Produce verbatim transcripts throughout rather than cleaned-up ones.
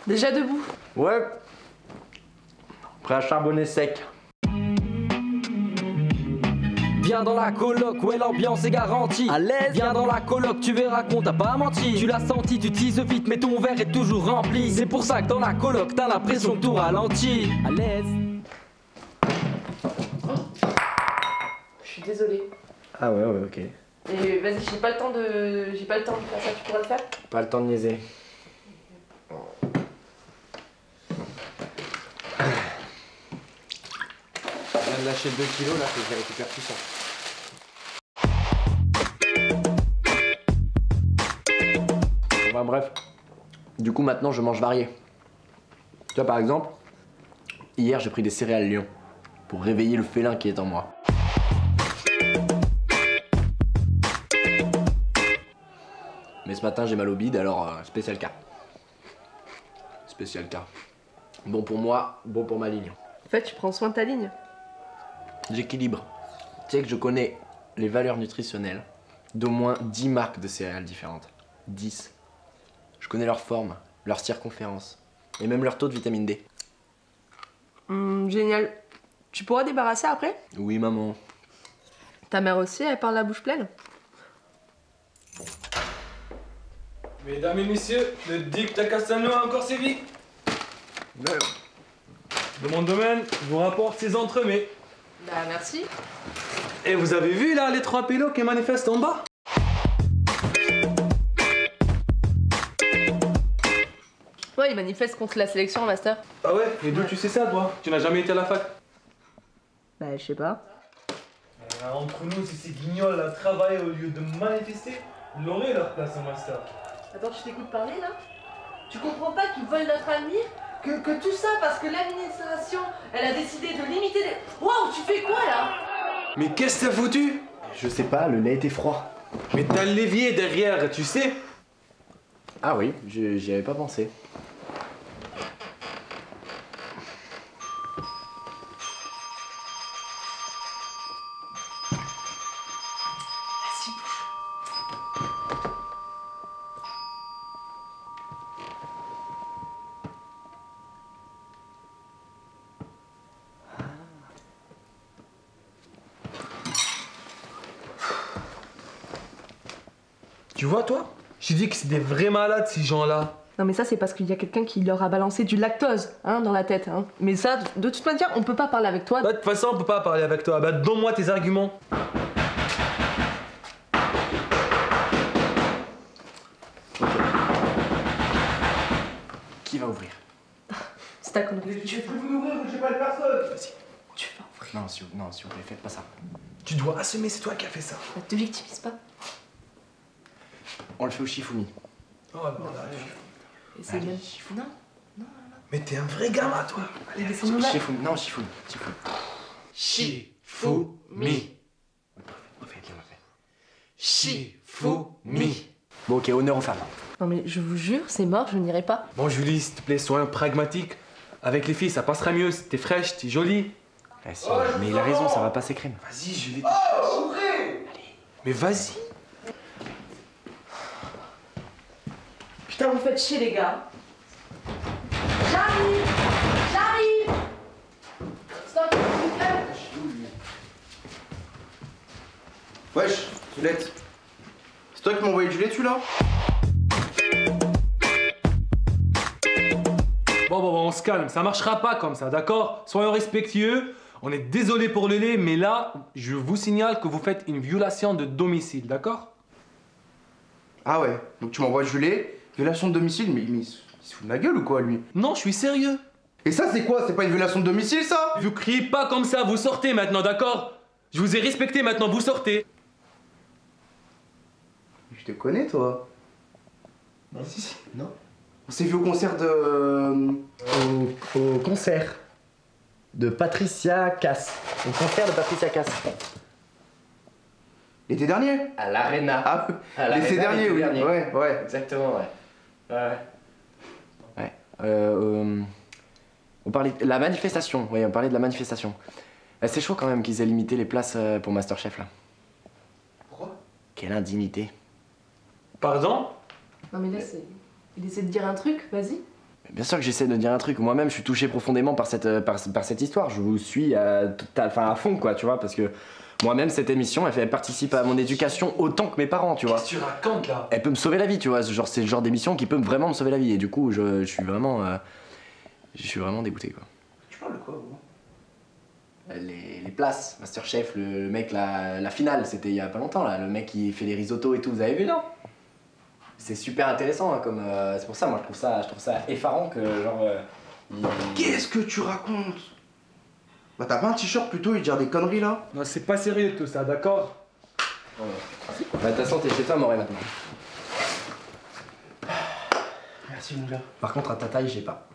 Déjà debout? Ouais. Prêt à charbonner sec. Viens dans la coloc, ouais l'ambiance est garantie. À l'aise. Viens dans la coloc, tu verras qu'on t'a pas menti. Tu l'as senti, tu tises vite, mais ton verre est toujours rempli. C'est pour ça que dans la coloc, t'as l'impression que tout ralentit. À l'aise. Je suis désolée. Ah ouais, ouais, ok. Et vas-y, j'ai pas le temps de. J'ai pas le temps de faire ça, tu pourras le faire? Pas le temps de niaiser. Je viens de lâcher deux kilos là, faut que je récupère tout ça. Enfin bref. Du coup maintenant je mange varié. Tu vois par exemple, hier j'ai pris des céréales Lion pour réveiller le félin qui est en moi. Mais ce matin j'ai mal au bide alors euh, spécial cas. Spécial cas. Bon pour moi, bon pour ma ligne. En fait, tu prends soin de ta ligne. J'équilibre. Tu sais que je connais les valeurs nutritionnelles d'au moins dix marques de céréales différentes. dix. Je connais leur forme, leur circonférence et même leur taux de vitamine D. Hum, génial. Tu pourras débarrasser après? Oui maman. Ta mère aussi, elle parle la bouche pleine? Mesdames et messieurs, le dictat Castano a encore sévi. Ouais. Dans mon domaine, je vous rapporte ces entremets. Bah merci. Et vous avez vu là les trois pélos qui manifestent en bas? Ouais, ils manifestent contre la sélection en master. Ah ouais? Et d'où tu sais ça toi? Tu n'as jamais été à la fac? Bah je sais pas. Euh, entre nous, si ces guignols là travaillent au lieu de manifester, ils auraient leur place en master. Attends, tu t'écoutes parler là? Tu comprends pas qu'ils volent notre avenir? Que, que tout ça parce que l'administration, elle a décidé de limiter les... Waouh, tu fais quoi là? Mais qu'est-ce que t'as foutu? Je sais pas, le lait était froid. Mais t'as l'évier derrière, tu sais? Ah oui, je- j'y avais pas pensé. Vas-y, bouge. Tu vois toi? Je dis que c'est des vrais malades ces gens-là. Non mais ça c'est parce qu'il y a quelqu'un qui leur a balancé du lactose hein, dans la tête. Hein. Mais ça, de toute manière, on peut pas parler avec toi. Bah, de toute façon, on peut pas parler avec toi. Bah, donne-moi tes arguments. Qui va ouvrir? C'est ta connerie. Tu peux m'ouvrir, j'ai pas de personne. Vas-y. Tu vas ouvrir. Non, s'il vous, non, s'il vous plaît, faites pas ça. Tu dois assumer, c'est toi qui as fait ça. Ne te victimise pas. On le fait au Shifumi. Oh là là. Et c'est Allez, bien. Shifumi. Non, non, non. Mais t'es un vrai gamin, toi. Allez, laissons-nous là. Shifumi, non, Shifumi. Shifumi. Shifumi. Refais, viens, refais. Shifumi. Bon, ok, honneur aux femmes. Non mais je vous jure, c'est mort, je n'irai pas. Bon, Julie, s'il te plaît, sois un pragmatique. Avec les filles, ça passera mieux. T'es fraîche, t'es jolie. Ah, si, mais il a raison, ça va pas s'écrire. Vas-y, Julie. Oh, ouvrez. Mais vas-y. Putain, vous faites chier les gars. J'arrive. J'arrive. Stop, s'il vous plaît. Wesh, Soulette. C'est toi qui m'as envoyé du lait, celui-là? Bon, bon, bon, on se calme. Ça marchera pas comme ça, d'accord? Soyons respectueux. On est désolé pour le lait, mais là, je vous signale que vous faites une violation de domicile, d'accord? Ah ouais, donc tu m'envoies du lait, violation de domicile, mais, mais il se fout de ma gueule ou quoi, lui? Non, je suis sérieux. Et ça, c'est quoi? C'est pas une violation de domicile, ça? Vous criez pas comme ça, vous sortez maintenant, d'accord? Je vous ai respecté maintenant, vous sortez. Je te connais, toi. Non, si, si. Non. On s'est vu au concert de... euh, Au, au concert de Patricia Cass. Au concert de Patricia Cass. L'été dernier? À l'Arena. Ah, À l'Arena, l'été dernier, l'été oui. dernier. Ouais, ouais. Exactement, ouais. Ouais. Ouais. Euh, euh, on parlait de la manifestation. Oui, on parlait de la manifestation. Euh, C'est chaud quand même qu'ils aient limité les places euh, pour Masterchef là. Pourquoi? Quelle indignité. Pardon? Non mais là, c'est... Il essaie de dire un truc, vas-y. Bien sûr que j'essaie de dire un truc. Moi-même, je suis touché profondément par cette, par, par cette histoire. Je vous suis à, à, enfin, à fond, quoi, tu vois, parce que moi-même, cette émission, elle, fait, elle participe à mon éducation autant que mes parents, tu vois. Qu'est-ce que tu racontes là? Elle peut me sauver la vie, tu vois. Genre, c'est le genre d'émission qui peut vraiment me sauver la vie. Et du coup, je, je suis vraiment, euh, je suis vraiment dégoûté, quoi. Tu parles de quoi, gros? Les, les places, Masterchef, le, le mec, la, la finale, c'était il y a pas longtemps, là. Le mec qui fait les risottos et tout, vous avez vu, non? C'est super intéressant, hein, comme. Euh, c'est pour ça, moi, je trouve ça, je trouve ça effarant que, genre. Euh, il... Qu'est-ce que tu racontes? Bah, t'as pas un t-shirt plutôt et dire des conneries là? Non, c'est pas sérieux tout ça, d'accord? Ouais. Bah, de toute façon, t'es chez toi, Moré, maintenant. Merci, mon gars. Par contre, à ta taille, j'ai pas.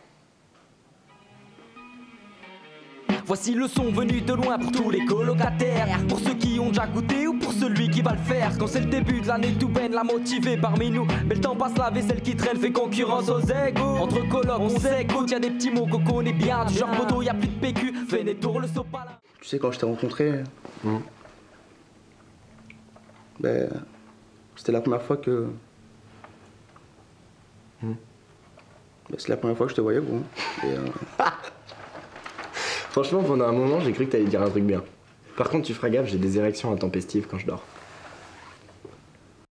Voici le son venu de loin pour tous les colocataires, pour ceux qui ont déjà goûté ou pour celui qui va le faire. Quand c'est le début de l'année, tout peine la motiver parmi nous. Mais le temps passe, la vaisselle qui traîne fait concurrence aux égos. Entre colocs, on s'écoute, y'a des petits mots qu'on connaît bien. Du genre poteau, y'a plus de P Q, fais des tours le sopalin. Tu sais, quand je t'ai rencontré, Mmh. ben, c'était la première fois que. Mmh. Ben, c'est la première fois que je te voyais, gros. Et, euh... Franchement, pendant un moment, j'ai cru que t'allais dire un truc bien. Par contre, tu feras gaffe, j'ai des érections intempestives quand je dors.